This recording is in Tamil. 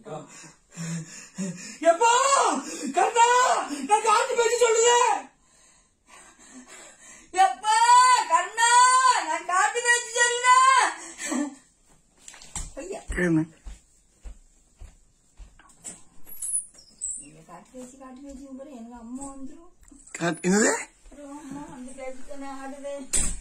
எப்பா கண்ணா நான் காத்து பேசி சொல்லுங்க. எப்பா கண்ணா நான் காத்து பேசி சொல்லுங்க. ஐயா நீங்க காத்து பேசி எனக்கு அம்மா வந்துடும். என்னது அம்மா வந்து கேட்டு ஆடுது.